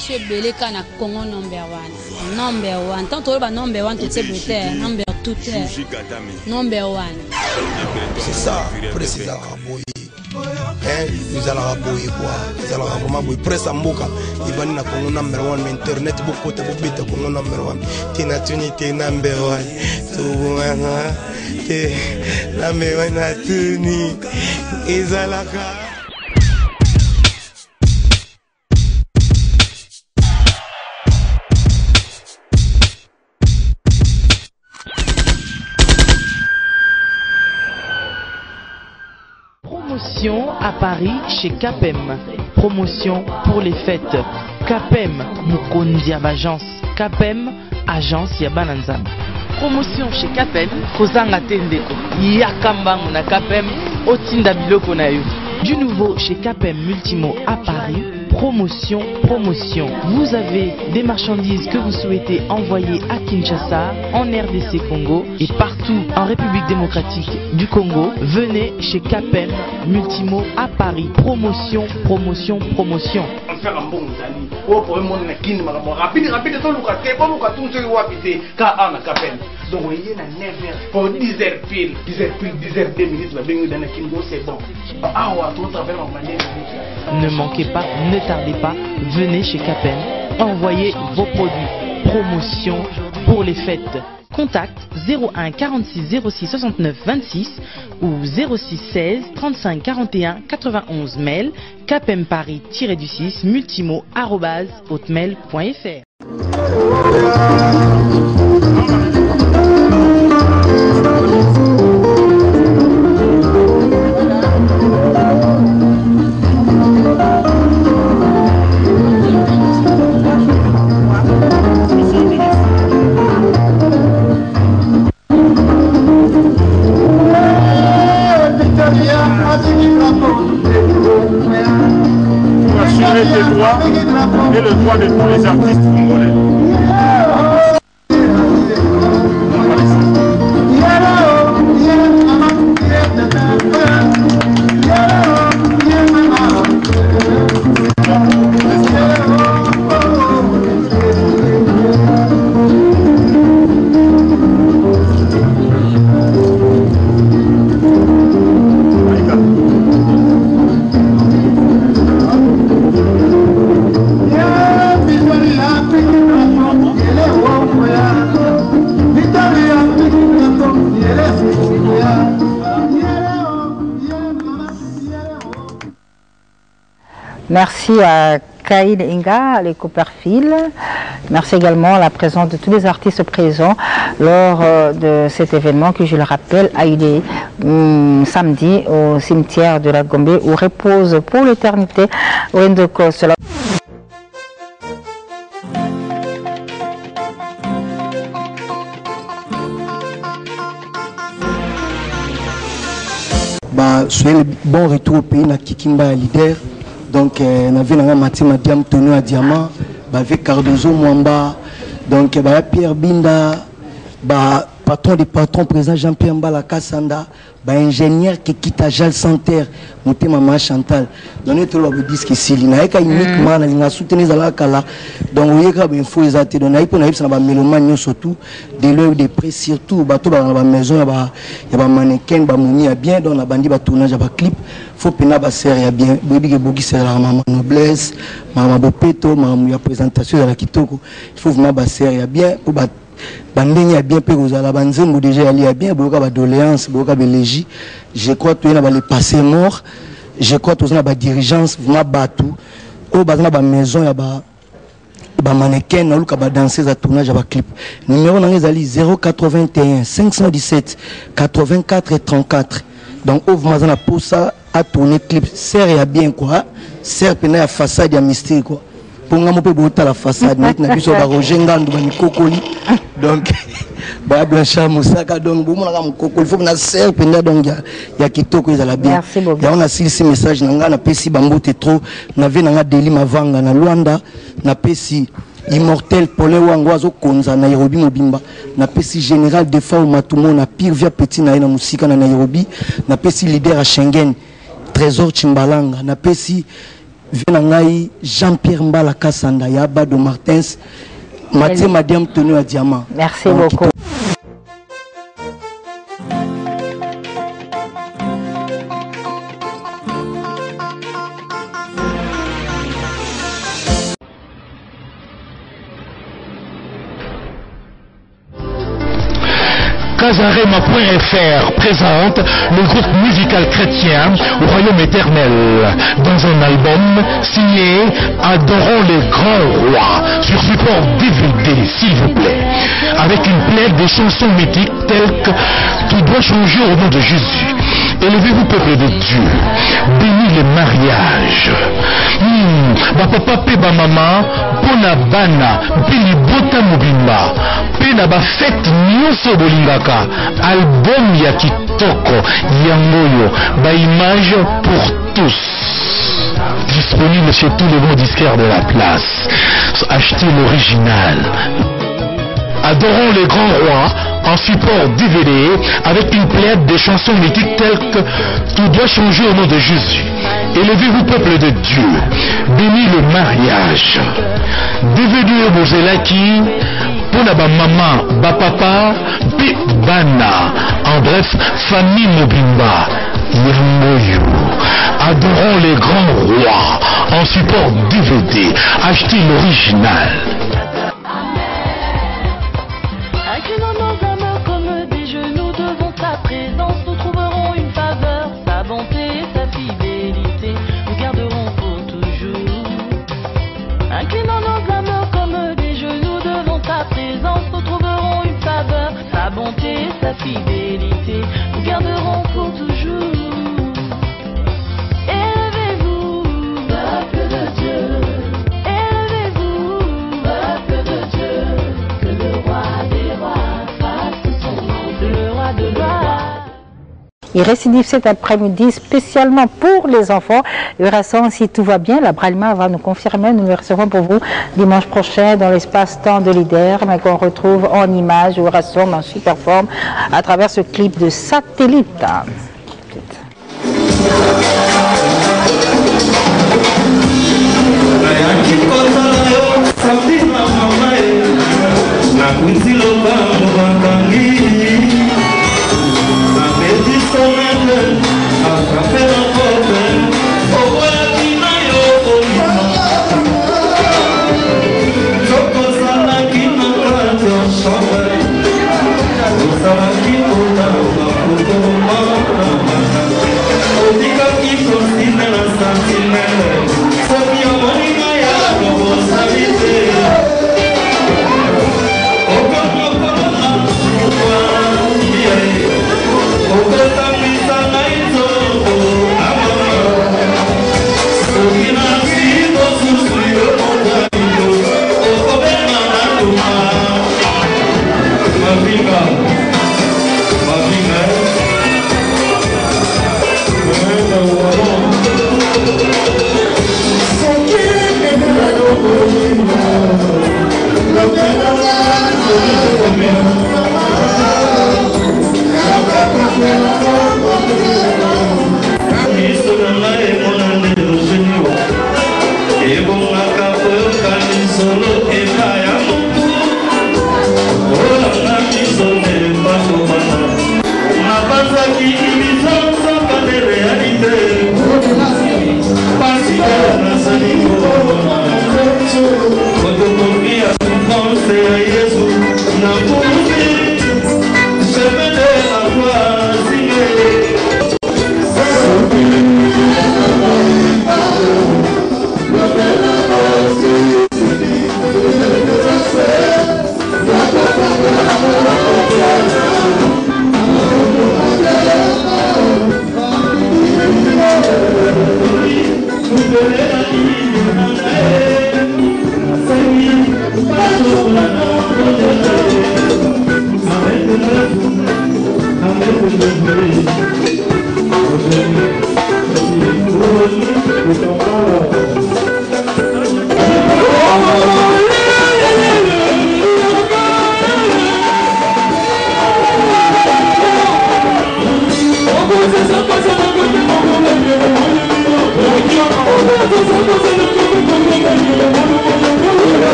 organisation beleka na Congo number 1. Number 1. Tant que le number 1 tout c'est better, number 2 number 1. C'est ça, président Raboui. Nous allons Raboui quoi. Nous allons vraiment boy presse mboka. Il va na Congo number 1 mais internet beaucoup te bobita Congo number 1. Tina tunité number 1. Tout wana. La meilleure na tuni. Izalaka. Promotion à Paris chez Capem. Promotion pour les fêtes. Capem, Mukondia Agence. Capem, Agence Yabananzam. Promotion chez Capem. Kozanga Tendeko. Yakambang na Capem. Otinda Biloko na yo. Du nouveau chez Capem Multimo à Paris. Promotion, promotion. Vous avez des marchandises que vous souhaitez envoyer à Kinshasa, en RDC Congo et partout en République démocratique du Congo. Venez chez Capem Multimo à Paris. Promotion, promotion, promotion. Donc, vous voyez, 9h pour 10h pile, 10h2 minutes, c'est bon. Ne manquez pas, ne tardez pas, venez chez Capem, envoyez vos produits. Promotion pour les fêtes. Contact 01 46 06 69 26 ou 06 16 35 41 91. Mail capempari-du6 multimo@hotmail.fr. Les droits et le droit de tous les artistes congolais. Merci à Kaïd Inga, les Copperfield. Merci également à la présence de tous les artistes présents lors de cet événement que je le rappelle a eu lieu samedi au cimetière de la Gombe où repose pour l'éternité Wendoko. Soyez le bon retour au pays, na Kikimba leader. Donc, on avait un Matima Diam Tono à Diamant, avec Cardozo Mwamba, donc Pierre Binda, patron des patrons, président Jean-Pierre Mbala Kassanda, ingénieur qui quitte à Jal Santerre, monté maman Chantal. Donc, tout le monde dit que c'est uniquement, on a soutenu la Kala. Donc, vous voyez qu'il faut les athées. Donc, on a eu des mélomanies surtout, des lèvres, des prix, surtout, dans la maison, il y a des mannequins, des momies, bien, dans la bandit, des tournages, des clips. Il faut que les serre bien. Il faut que la maman noblesse, maman bopeto, maman la présentation de la kitoko. Il faut que les serre bien. Bandeng a bien payé aux alabanzem, déjà allé à bien, beaucoup de doléances, beaucoup de légies. Je crois que tu as les passés morts. Je crois que tu as la dirigeance, vous avez battu. Au bas de la maison, il y a des mannequins, il y a des danseuses à tournage, il y a des clips. Numéro 081 517 84 34. Donc, au vous avez pour ça à tourner clip. Serre bien quoi. Serre pendant la façade, il y a mystère quoi. Pour nga mope bota la façade net na biso ba Roger Ngandu ba Nikokoli donc ba Blanchard Moussaka donc bo mona ka Mukokoli faut na serre penda donc ya kitoko ezala bien ya on a silisi message na nga na pesi bambote trop na ve na nga Deli Mavanga na Luanda na pesi immortel Paulin Wango azo konza na Nairobi mobimba na pesi général de Fao Matumo na pire via petit na musika na Nairobi na pesi leader à Schengen Trésor Chimbalanga na pesi Venangai Jean-Pierre Mbala Kassanda Yaba de Martins Mathieu Madiam tenu à diamant. Merci beaucoup. Casarema.fr présente le groupe musical chrétien au Royaume éternel dans un album signé Adorons les grands rois sur support DVD s'il vous plaît, avec une plaide de chansons mythiques telles que Tout doit changer au nom de Jésus, Élevez-vous peuple de Dieu, bénis le mariage, Papa pe ba mama pona bana pili bota mobimba pena ba fête nyonso bolingaka, album ya kitoko yangoyo ba image pour tous, disponible chez tous les bons disquaires de la place. Achetez l'original. Adorons les grands rois en support DVD avec une pléiade de chansons mythiques telles que Tout doit changer au nom de Jésus, Élevez-vous peuple de Dieu, bénis le mariage, DVD Bozelaki, Pona ba maman, ba papa, pi bana, en bref, famille Mobimba, Yangoyo. Adorons les grands rois en support DVD, achetez l'original. Inclinant nos âmes comme des genoux devant ta présence, nous trouverons une faveur, sa bonté et sa fidélité, nous garderons pour toujours. Inclinant nos âmes comme des genoux devant ta présence, nous trouverons une faveur, sa bonté et sa fidélité, nous garderons pour toujours. Élevez-vous, peuple de Dieu, élevez-vous, peuple de Dieu, que le roi des rois fasse son nom, le roi de gloire. Il récidive cet après-midi spécialement pour les enfants. Le restant, si tout va bien, la Bralima va nous confirmer. Nous le recevrons pour vous dimanche prochain dans l'espace-temps de l'IDER, mais qu'on retrouve en images ou rassemble en super forme à travers ce clip de satellite.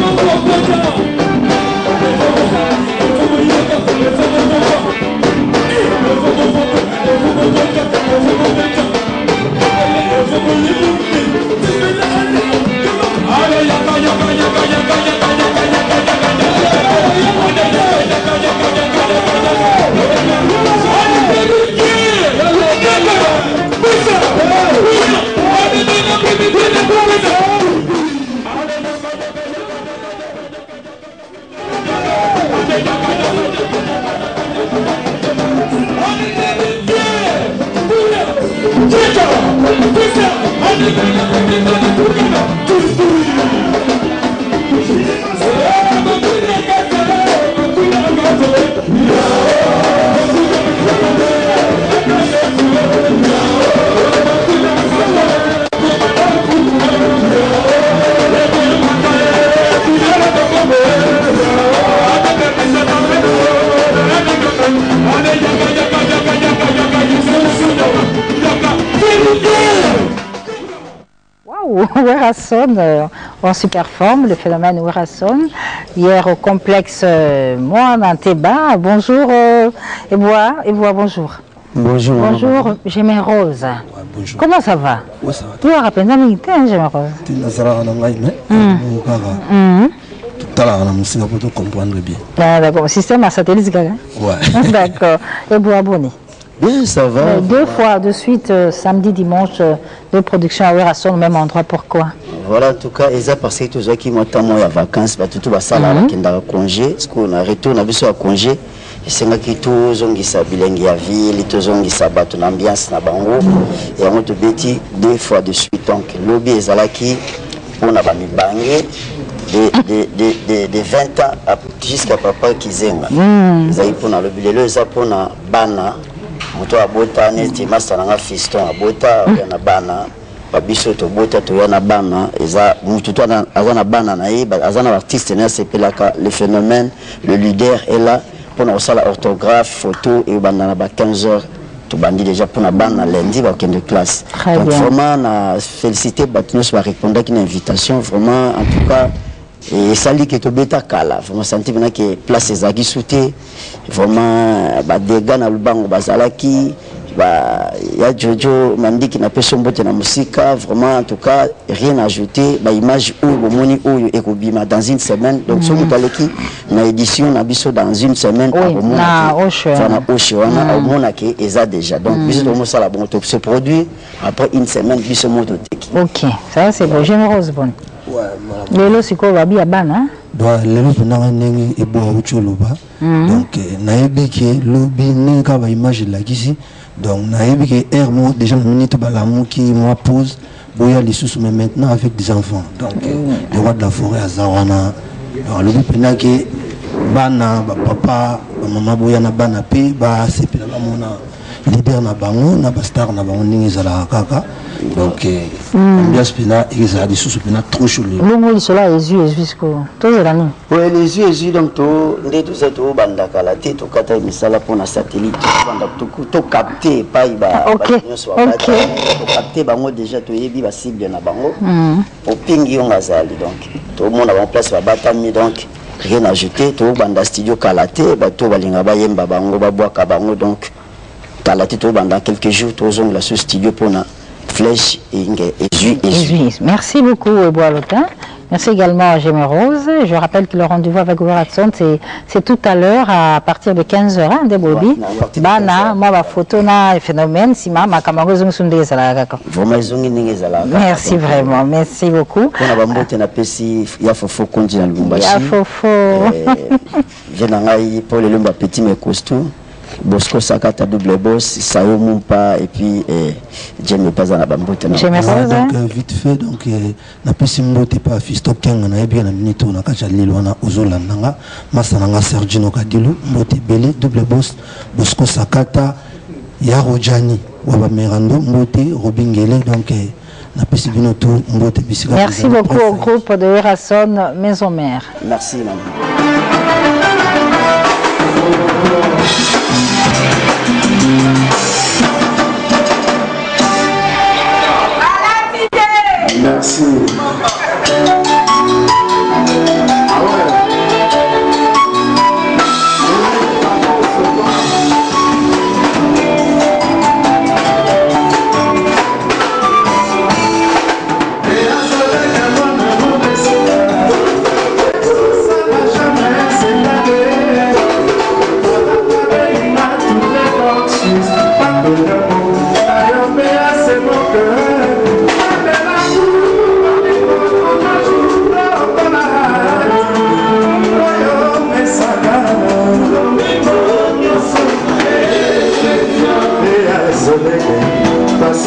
Werrason en super forme, le phénomène Werrason. Hier au complexe Moana-Teba. Bonjour Eboa, bonjour. Bonjour. Bonjour, J'aimais Rose. Ouais, bonjour. Comment ça va? Oui, ça va. Tu as rappelé un J'aimais Rose. Tu n'as pas pour comprendre bien. Ah, d'accord, système à satellite. Ouais. D'accord. Eboa abonné. Bien, ça va. Deux fois de suite, samedi, dimanche, de production à Werrason au même endroit. Pourquoi? Voilà, en tout cas, c'est parce que tous ceux qui m'ont en vacances, tout va ça là, qui ont congé, parce qu'on a retourné à congé. C'est là que tous ont qui s'habilent à ville, tous ont qui s'abattent une ambiance na bango. Et on te bêtit 2 fois de suite. Donc, lobby est là qui on a mis bangé de 20 ans jusqu'à papa qui zenga. Ils pour na lobby le ça pour na bana. Moto abota neti masana fiston abota na bana. Babiso to bota to yana bana eza mutu to azana bana na ye azana artiste na sepelaka le phénomène le leader est là pour na sala orthographe photo et bana ba 15h to bandi déjà pour na bana lundi ba de classe. Donc vraiment na féliciter Batnos va répondre à une invitation vraiment en tout cas et sali que to beta kala vraiment senti bana que place ezaki souté vraiment ba dégâts na lubango bazalaki ya Jojo Mandi qui n'a pas son botte na musica vraiment en tout cas rien à ajouter ba image ou bomoni ou ekobima dans une semaine donc ce mutaleki na édition na biso dans une semaine na Oshwana au mona que eza déjà donc biso to mosala bon to se produit après une semaine biso moto teki. OK, ça c'est bon, généreuse bonne. Ouais, lelo siko babi ya bana donc lelo pendant ndenge ebo ucholoba donc nayebi ke lobi neka ba image la kisi donc nayebi ke air mo déjà na minute balamu qui moi pose boya lisusu mais maintenant avec des enfants donc le roi de la forêt azawana donc lobi pendant ke bana ba papa ba mama boya na bana pe ba sepela ba mona leader na bango na ba star na bango ndenge zala kaka donc ambiance pena ezala lisusu pena trop chaud longo lisola ezu jusqu'au tozela ni ouais les yeux donc to ndé tout ça to banda kala te to kata misala pour na satellite banda to capter pa iba OK to capter bango déjà to yebi ba cible na bango pour pingi on azali donc to mona ba place ba batami donc rien à ajouter to banda studio kala te ba to balinga ba yemba bango ba boaka bango donc kala te to banda quelques jours to zong la studio pour na Flèche et Jésus. Merci beaucoup, Boalotin. Merci également à J'aimais Rose. Je rappelle que le rendez-vous avec Werrason, c'est tout à l'heure à partir de 15h, hein, de Bobby. Bana, moi, ma photo, na phénomène, si ma camarade zong sunde zala. Merci vraiment, merci beaucoup. On a bambote na pesi ya fofo konji na Lubumbashi. Ya fofo. Venangai pour le lumba petit mais costaud. Bosco Sakata double boss, Sayo Mumpa et puis J'aime pas à la bambote. Donc vite fait donc na pesi mbote pa fisto kenga na bien na minute na kacha lilo na ozola nanga masananga Sergino Kadilu mbote belé double boss Bosco Sakata ya Rojani wa Merando mbote Robingele donc na pesi bino tout mbote bisika. Merci beaucoup au groupe de Werrason Maison Mère. Merci maman. Merci.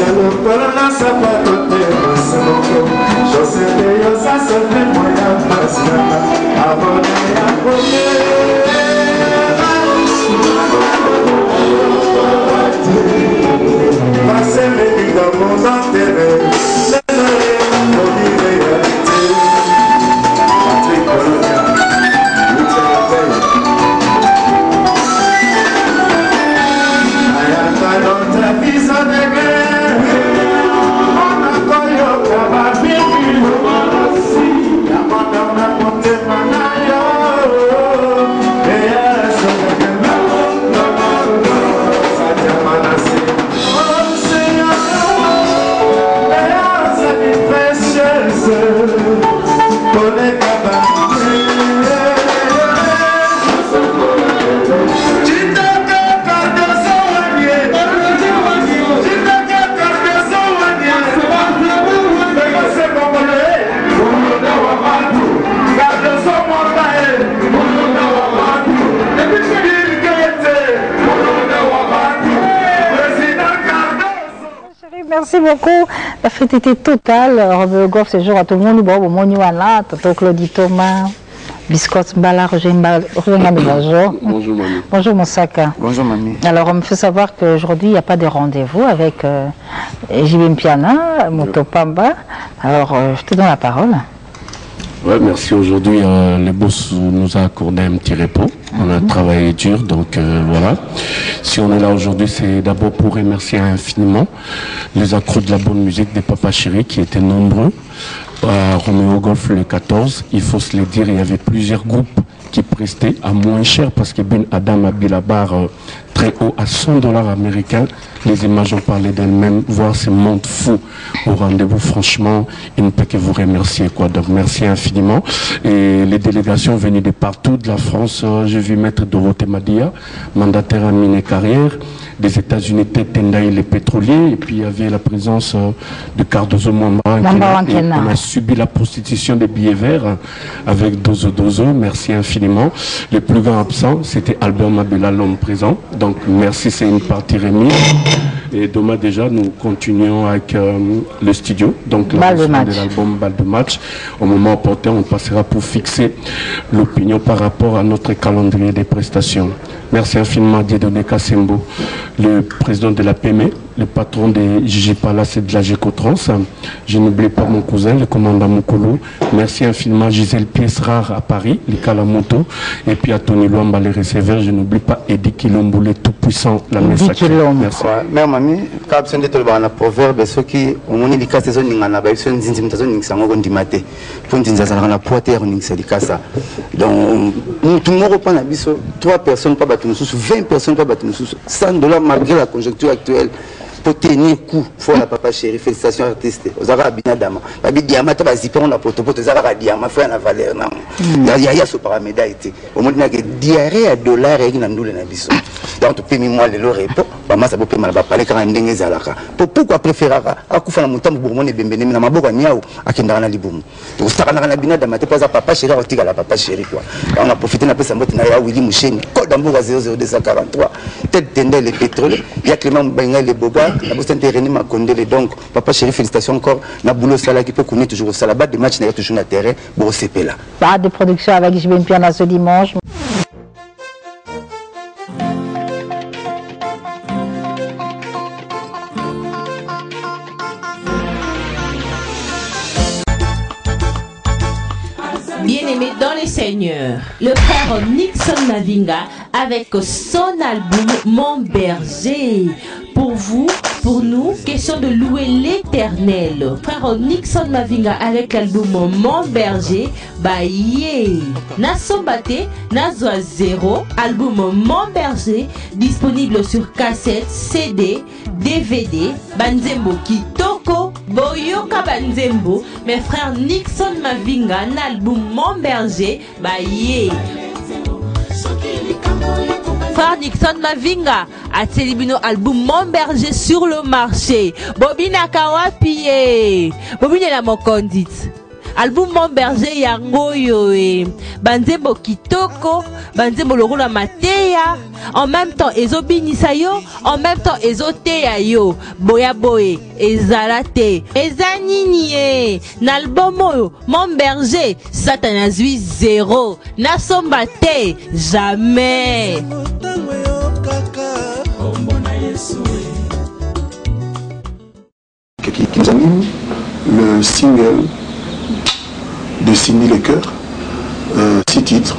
Merci beaucoup. La fête était totale. Robert Goff, ce jour à tout le monde. Bon, Moniwana, Toto Claudie Thomas, Biscotte Mbala, Roger Mbala. Bonjour, mamie. Bonjour, Moussaka. Bonjour, mamie. Alors, on me fait savoir qu'aujourd'hui, il n'y a pas de rendez-vous avec Jibim Piana, Motopamba. Alors, je te donne la parole. Ouais, merci. Aujourd'hui, le boss nous a accordé un petit repos. On a travaillé dur, donc voilà. Si on est là aujourd'hui, c'est d'abord pour remercier infiniment les accros de la bonne musique des Papa Chéri qui étaient nombreux. À Roméo Golf le 14, il faut se le dire, il y avait plusieurs groupes qui prestaient à moins cher parce que Ben Adam a mis la barre très haut à $100 américains. Les images ont parlé d'elles-mêmes. Voir ce monde fou au rendez-vous, franchement, il ne peut que vous remercier, quoi. Donc merci infiniment. Et les délégations venues de partout de la France, j'ai vu Maître Dorothée Madia, mandataire à Mine Carrière, des États-Unis, Tendaï, les pétroliers, et puis il y avait la présence de Cardozo Mwamba. On a subi la prostitution des billets verts avec Dozo Dozo. Merci infiniment. Le plus grand absent, c'était Albert Mabela, l'homme présent. Donc merci, c'est une partie remise. Et demain déjà, nous continuons avec le studio, donc la de l'album Balle de match. Au moment opportun, on passera pour fixer l'opinion par rapport à notre calendrier des prestations. Merci infiniment à Dieudonné Kassembo, le président de la PME, le patron de Gigi Palace et de la Gécotrans. Je n'oublie pas mon cousin, le commandant Mokolo. Merci infiniment à Gisèle Pièce Rare à Paris, les Kalamoto. Et puis à Tony Luamba, les receveurs. Je n'oublie pas Eddie Kilombo, le tout-puissant, la messagerie. Merci. Mère mamie, quand vous êtes dans le proverbe, ceux qui ont mis les casses, ils ont mis les casses, ils ont mis les casses, ils ont mis les casses, ils ont mis les casses, ils ont mis les casses. Donc, tout le monde reprend la bise, 3 personnes pas battre nous, 20 personnes pas battre nous, $100 malgré la conjoncture actuelle. Pour tenir coup, il faut la Papa Chéri, félicitations artistes. Vous avez bien d'ama. Babi diamant, tu vas zipper on a pour vous avez diamant, faire la valeur. Il y a ce paraméda été. Au moins, il y a diarrhée à dollars et il y a nous les nabisos. Donc, tu peux moi le repos. Maman, ça peut pas mal parler quand même des zalaka. Pourquoi préférer à coup faire la montagne pour monébéné, mais la maboga niao à Kendana Liboum. Donc, ça n'a rien à d'ama, tu pas à Papa Chéri, on tire à la Papa Chéri quoi. On a profité d'un peu sa motte à Willy Mouchen, code d'ambour à 00243, tête tendait les pétroles, il y a Clément Bengal les Bogas. La bosse intérêt m'a condamné donc Papa Chéri, félicitations encore. Na boulot sala qui peut connaître toujours ça là-bas des matchs n'a toujours na terrain bon CP là. Pas de production avec Jibim Piana ce dimanche. Bien-aimé dans les seigneurs, le frère Nixon Mavinga avec son album Mon Berger. Pour vous, pour nous, question de louer l'éternel. Frère Nixon Mavinga avec l'album Mon Berger, Baye. Nasombate, Nazwa 0, album Mon Berger, disponible sur cassette, CD, DVD, Banzembo Kitoko, Boyoka Banzembo, mes frères Nixon Mavinga, l'album Mon Berger, Baye. Frère Nixon Mavinga a célébré album Mon Berger sur le marché. Bobina Kawapiye. Bobina la mokondit. album Mon Berger yango yo banzembo kitoko, banzembo lokola mateya, en même temps ezobinisa yo, en même temps ezoteya yo, boya boye ezalate, ezanini n'album oyo Mon Berger Satan azui 0, nasomba te jamais. Qui nous anime, le single de Cindy Lecoeur, 6 titres.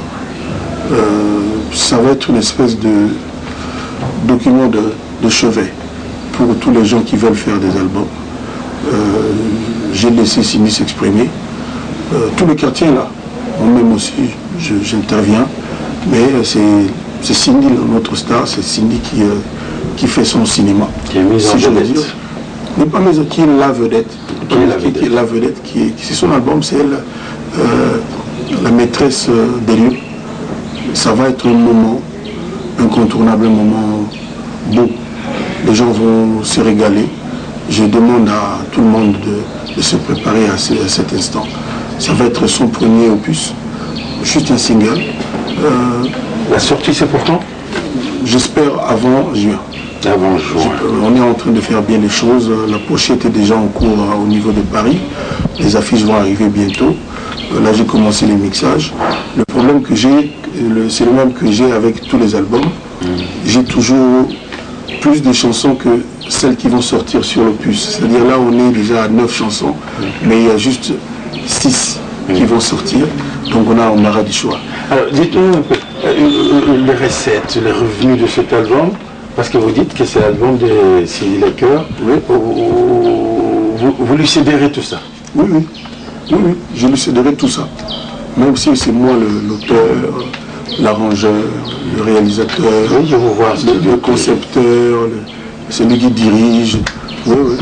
Ça va être une espèce de document de chevet pour tous les gens qui veulent faire des albums. J'ai laissé Cindy s'exprimer. Tout le quartier est là. Moi-même aussi, j'interviens. Mais c'est Cindy, notre star, c'est Cindy qui fait son cinéma. Qui est mise en vedette. N'est pas mais qui est la vedette. Qui est la vedette, c'est son album, c'est elle, la maîtresse des lieux. Ça va être un moment incontournable, un moment beau. Les gens vont se régaler. Je demande à tout le monde de se préparer à cet instant. Ça va être son premier opus, juste un single. La sortie, c'est pour quand? J'espère avant juin. Avant juin. On est en train de faire bien les choses. La pochette est déjà en cours au niveau de Paris. Les affiches vont arriver bientôt. Là, j'ai commencé les mixages. Le problème que j'ai, c'est le même que j'ai avec tous les albums. J'ai toujours plus de chansons que celles qui vont sortir sur l'opus. C'est-à-dire là, on est déjà à 9 chansons, mais il y a juste 6 qui vont sortir. Donc on aura du choix. Alors, dites-nous un peu, les recettes, les revenus de cet album, parce que vous dites que c'est l'album de Cindy Lecoeur. Oui. Vous lui céderez tout ça? Oui, je lui céderai tout ça. Même si c'est moi l'auteur, l'arrangeur, le réalisateur, oui, je vous vois, le concepteur, celui qui dirige. Oui.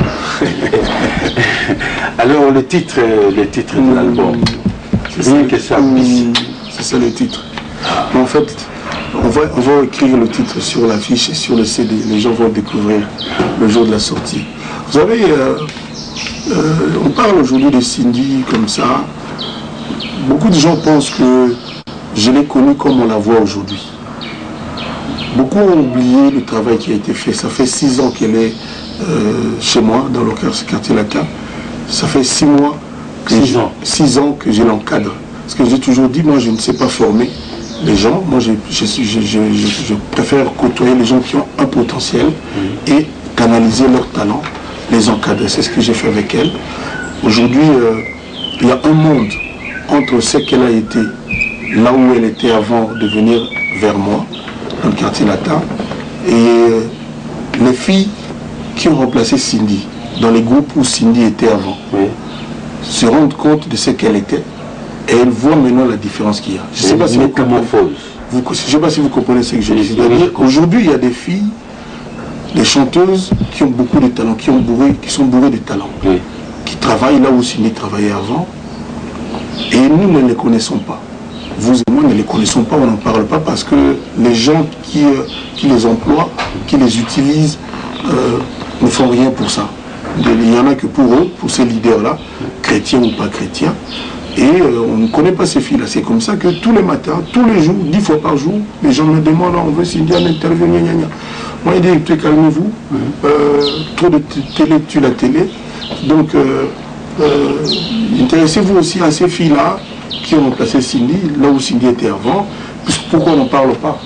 Alors le titre de l'album, rien que ça. C'est ça le titre. En fait, on va écrire le titre sur l'affiche et sur le CD. Les gens vont découvrir le jour de la sortie. Vous savez, on parle aujourd'hui de Cindy comme ça. Beaucoup de gens pensent que je l'ai connue comme on la voit aujourd'hui. Beaucoup ont oublié le travail qui a été fait. Ça fait 6 ans qu'elle est chez moi, dans le quartier latin. Ça fait 6 mois, 6 ans que je l'encadre. Parce que j'ai toujours dit, moi je ne sais pas former les gens. Moi je préfère côtoyer les gens qui ont un potentiel et canaliser leur talent, les encadrer. C'est ce que j'ai fait avec elle. Aujourd'hui, il y a un monde entre ce qu'elle a été, là où elle était avant de venir vers moi, dans le quartier latin, et les filles qui ont remplacé Cindy, dans les groupes où Cindy était avant, se rendent compte de ce qu'elle était, et elles voient maintenant la différence qu'il y a. Je ne sais pas si vous comprenez ce que je dis. Aujourd'hui, il y a des filles, des chanteuses qui ont beaucoup de talent, qui sont bourrées de talent, qui travaillent là où Cindy travaillait avant, et nous ne les connaissons pas. Vous et moi ne les connaissons pas, on n'en parle pas parce que les gens qui les emploient, qui les utilisent, ne font rien pour ça. Il n'y en a que pour eux, pour ces leaders-là, chrétiens ou pas chrétiens. Et on ne connaît pas ces filles-là. C'est comme ça que tous les matins, tous les jours, 10 fois par jour, les gens me demandent, on veut Cindy en interview, gna gna gna. Moi, je dis, calmez-vous, trop de télé tue la télé. Donc, intéressez-vous aussi à ces filles-là qui ont remplacé Cindy, là où Cindy était avant. Pourquoi on n'en parle pas?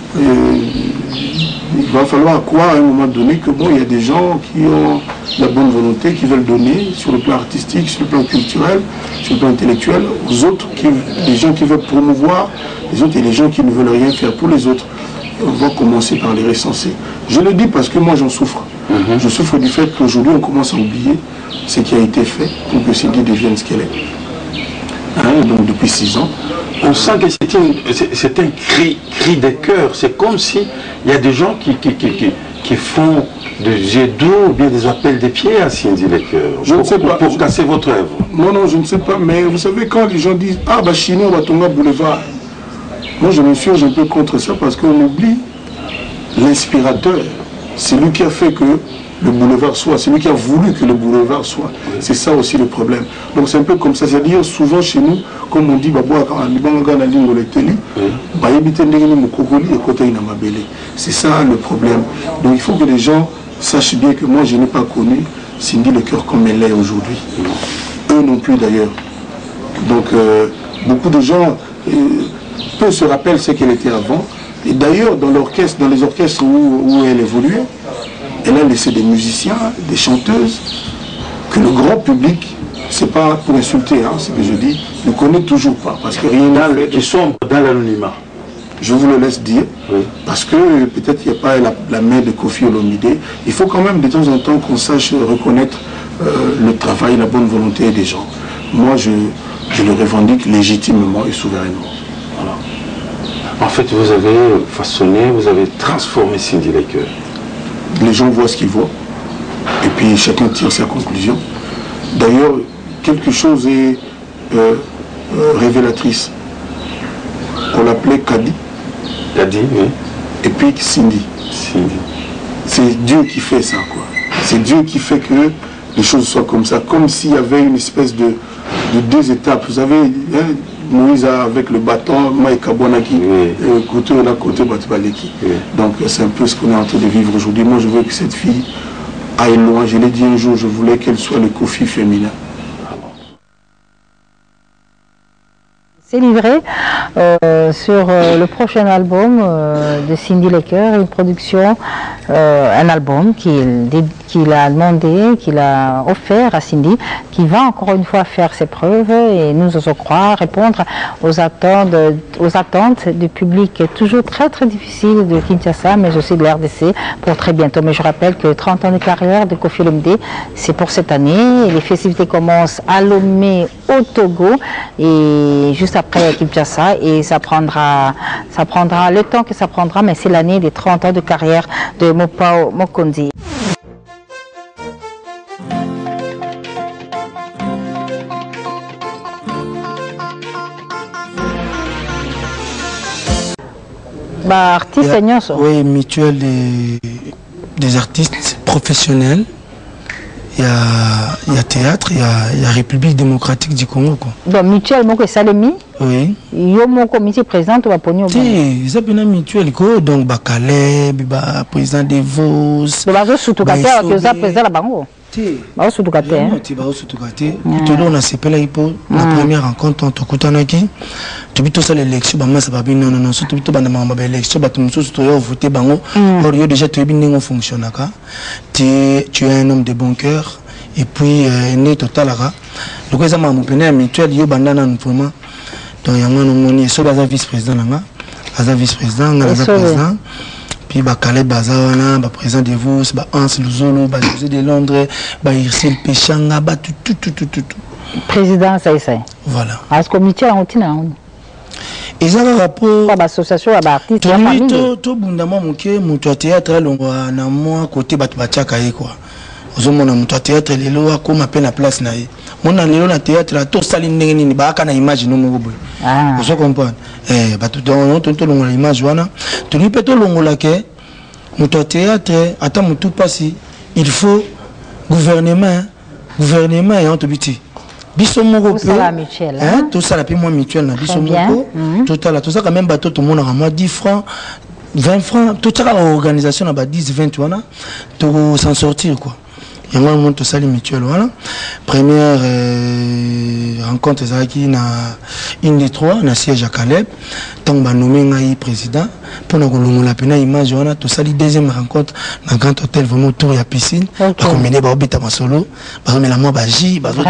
Il va falloir croire à un moment donné que bon, il y a des gens qui ont la bonne volonté, qui veulent donner sur le plan artistique, sur le plan culturel, sur le plan intellectuel, aux autres, les gens qui veulent promouvoir les autres et les gens qui ne veulent rien faire pour les autres. On va commencer par les recenser. Je le dis parce que moi j'en souffre. Je souffre du fait qu'aujourd'hui on commence à oublier ce qui a été fait pour que Cindy devienne ce qu'elle est. Donc depuis 6 ans. On sent que c'est un cri de cœur. C'est comme s'il y a des gens qui font des jets d'eau ou bien des appels de pied à Cindy Lecoeur. Je ne sais pas. Pour casser votre œuvre. Non, je ne sais pas. Mais vous savez, quand les gens disent « Ah, bah Chinois va tomber à Boulevard », moi je me suis un peu contre ça parce qu'on oublie l'inspirateur. C'est lui qui a fait que le boulevard soit, c'est lui qui a voulu que le boulevard soit. C'est ça aussi le problème. Donc c'est un peu comme ça, c'est-à-dire souvent chez nous, comme on dit, c'est ça le problème. Donc il faut que les gens sachent bien que moi je n'ai pas connu Cindy Lecoeur comme elle est aujourd'hui. Eux non plus d'ailleurs. Donc beaucoup de gens peu se rappellent ce qu'elle était avant. Et d'ailleurs dans l'orchestre, dans les orchestres où elle évoluait, elle a laissé des musiciens, des chanteuses, que le grand public, c'est pas pour insulter, hein, ce que je dis, ne connaît toujours pas. Parce que rien n'a fait. Qui sont dans l'anonymat. Je vous le laisse dire, parce que peut-être qu'il n'y a pas la main de Kofi Olomide. Il faut quand même de temps en temps qu'on sache reconnaître le travail, la bonne volonté des gens. Moi, je le revendique légitimement et souverainement. Voilà. En fait, vous avez façonné, vous avez transformé Cindy Lecoeur. Les gens voient ce qu'ils voient, et puis chacun tire sa conclusion. D'ailleurs, quelque chose est révélatrice. On l'appelait Kadi. Kadi, oui. Et puis Cindy. C'est Dieu qui fait ça, quoi. C'est Dieu qui fait que les choses soient comme ça, comme s'il y avait une espèce de deux étapes. Vous savez, hein, Moïse avec le bâton, Maïka Bonaki, côté là, côté Batibaleki. Donc c'est un peu ce qu'on est en train de vivre aujourd'hui. Moi je veux que cette fille aille loin. Je l'ai dit un jour, je voulais qu'elle soit le Kofi féminin. C'est livré sur le prochain album de Cindy Lecoeur, une production, un album qu'il a demandé, qu'il a offert à Cindy, qui va encore une fois faire ses preuves et nous osons croire, répondre aux attentes du public toujours très très difficile de Kinshasa, mais aussi de l'RDC pour très bientôt. Mais je rappelle que 30 ans de carrière de Kofi Olomide, c'est pour cette année. Les festivités commencent à Lomé au Togo et juste après Kinshasa, et ça prendra le temps que ça prendra, mais c'est l'année des 30 ans de carrière de Mopao Mokonzi. Artiste oui, mutuelle des artistes professionnels. Il y a théâtre, il y a République démocratique du Congo. Quoi. Donc mutuelle, moi, Salemi. Oui. Il y a mon comité président ou Pony. Si, ils ont une mutuelle, donc Bakaleb, président des Vos. Donc, surtout quand tu es président la Bango. Bah, surtout quand tu es. On a séparé pour la première rencontre entre Koutanaki. Tu as vu l'élection, ça va bien, non, surtout tu as vu l'élection, tu as voté Bango. Alors, déjà, tu as bien fonctionné. Tu es un homme de bon cœur. Et puis, né total. Donc, ils ont un mutuel, il y a un vraiment. Donc, il y a un vice-président. Vice-président, président. Puis Calais Bazawana, président de Vos, Hans Luzolo, José de Londres, Ircel Péchanga, tout. Président, ça y est. Voilà. Est-ce que le comité a routine? Ils ont un rapport. L'association à l'artiste. Tout bundama muke, mutu théâtre, l'on a moi côté Batbachaka quoi. Aux hommes on a mutu théâtre, les lois comme appelle la place naïe. Mon année na théâtre, tout saline n'engeni, bah kana image no mobo. Vous comprenez? Tout dans tout long l'image wana. Tout ni peut longo la ke. Mutu théâtre, attends mutu passi. Il faut gouvernement et entebiti. Biso moko tout ça la mutuelle, hein, tout ça la paie moins mutuelle na biso moko. Tout ça quand même bateau tout le monde a moi 10 francs, 20 francs, tout ça organisation na ba 10 20 wana, to s'en sortir quoi. Il y a un tout ça les mutuelles voilà. Première rencontre qui na une des trois na siège à Caleb, donc ba nommé ngai président pour na kolongo la pena image wana tout ça les deuxième rencontre na grand hôtel vraiment autour ya piscine, ba combiné ba obita masolo, ba mela moi ba ji, ba tout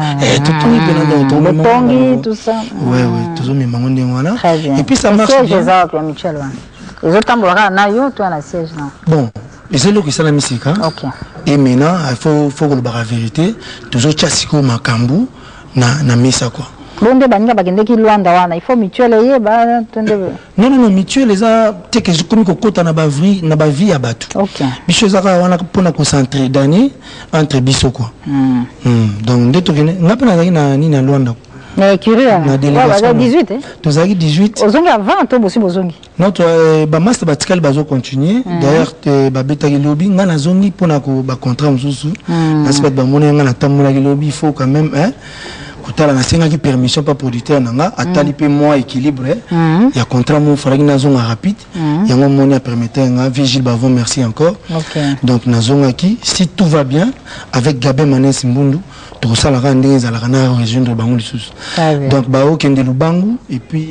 tout ça. Ouais tout me mangonde wana. Et puis ça marche bien. Les autres tambourins na yo toi na siège là. Bon. Et c'est là que ça la musique. Ok. Et maintenant, il faut que la vérité, toujours tchassiko makambu na mesa quoi. Bon de banga bagende ki Luanda wana, il faut mutuelle yé ba tende. Non mutuelle les a te que je connais ko kota na ba vie à batu. Ok. Biso zaka wana pour na concentrer d'année entre biso quoi. Donc ndeto kene ngapa na ni na Luanda. Mais curieux. Na délégation. 18 hein. Tozaki 18. Ozongi avant to bosi bozongi. Notre master batikali bazo continuer. D'ailleurs babetaki lobby nga na zongi pona ko ba contrat mususu. Parce que ba mona nga na tamula lobby il faut quand même hein kotala na senga ki permission pas producteur nanga atali pe moi équilibre. Il y a contrat mo falaki na zonga rapide. Yango moni a permettre nga Vigile Bavon merci encore. Donc na zonga ki si tout va bien avec Gabé Manès Mbundu tout ça la rendre les alana rejoindre bango lisusu. Donc bao kende lubangu et puis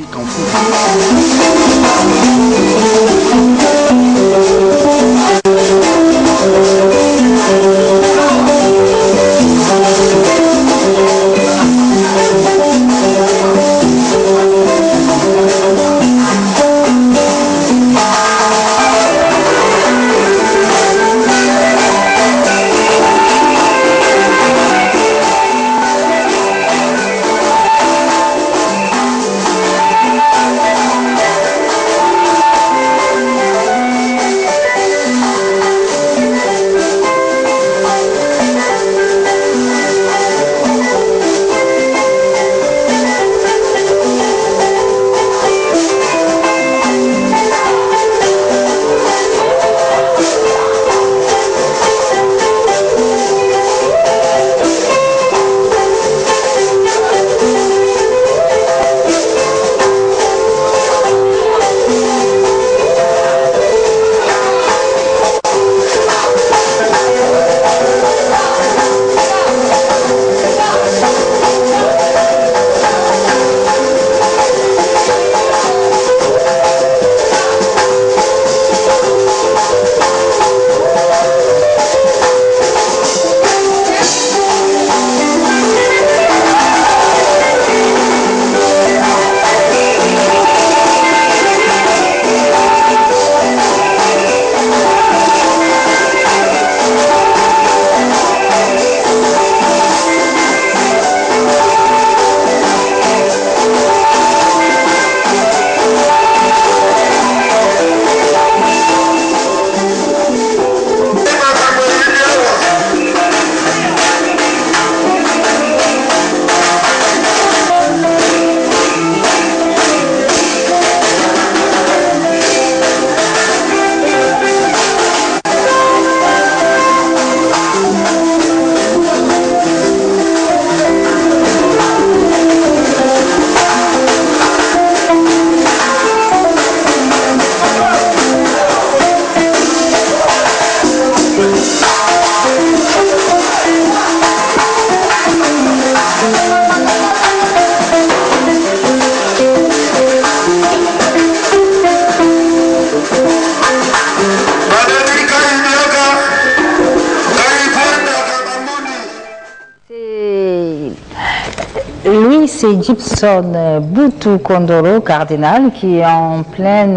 c'est Gibson Boutou Kondoro, cardinal, qui est en pleine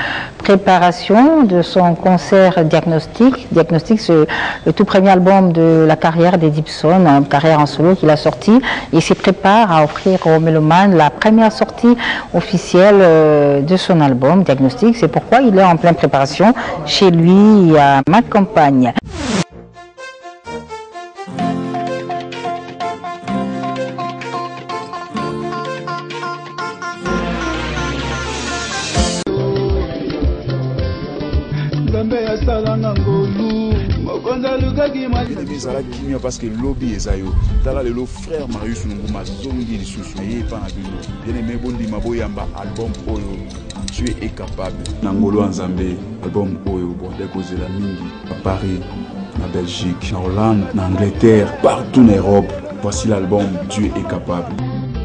préparation de son concert Diagnostic. Diagnostic, c'est le tout premier album de la carrière de Gibson, une carrière en solo qu'il a sorti. Il s'y prépare à offrir aux mélomanes la première sortie officielle de son album Diagnostic. C'est pourquoi il est en pleine préparation chez lui à ma campagne. Parce que lobby est ayo. Tala le frère Marius Nguma zongi lisusu ye pa na bino. Bien aimé bondi maboyamba album oyo. Tu es capable. Nangolo Nzambe album oyo bon déposer la mingi à Paris, en Belgique, en Hollande, en Angleterre, partout en Europe. Voici l'album Dieu est capable.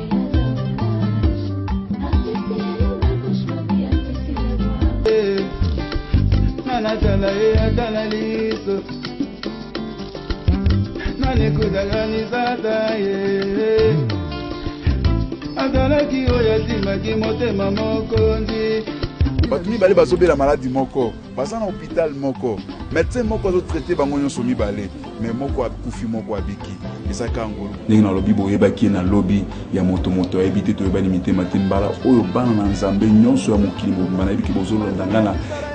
Batumi balé bazobe la maladie moko, baza na hôpital moko, médecin moko zo traité bango nyonso mibale, mais moko akufi moko abiki. Ezaka ngolo. Ndenge na lobby boye baki na lobby ya moto ebité to yeba limité matembala oyo bana na Nzambe nyonso ya mokili bana ebiki bozolo ndangana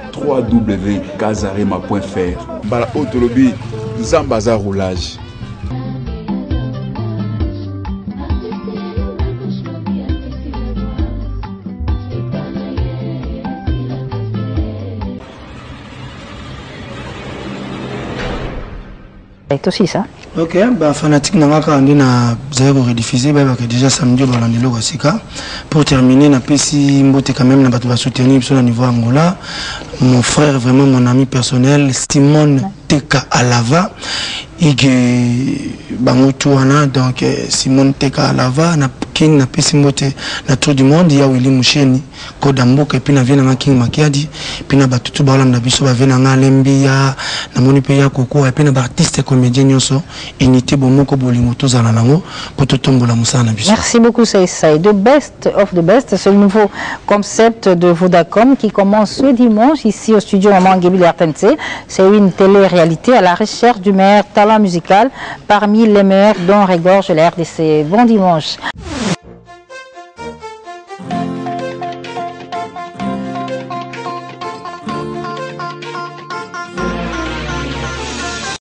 www.kazarema.fr. Bala auto lobby Nzamba za roulage. C'est aussi ça. Ok, bah fanatique nangaka andina zéro rediffuser bah déjà samedi balandelo wasika. Pour terminer na pesi mbote quand même na batu va soutenir sur le niveau Angola. Mon frère vraiment mon ami personnel Simon Teka Alava et que bangotouana donc Simon Teka Alava na king na pesi mbote na tour du monde ya Willy Musheni Kodamboka et puis na vient na King Makiadi puis na batutu balam na biso ba vient na Lembia na moni pe ya Koko et puis na ba artiste comédien nyoso unité bomoko bolingo tozala nango pour totombola musana biso. Merci beaucoup Saïsaï. The Best of the Best, c'est le nouveau concept de Vodacom qui commence ce dimanche ici au studio Maman Guébili RTNC. C'est une télé-réalité à la recherche du meilleur talent musical parmi les meilleurs dont regorge la RDC. Bon dimanche.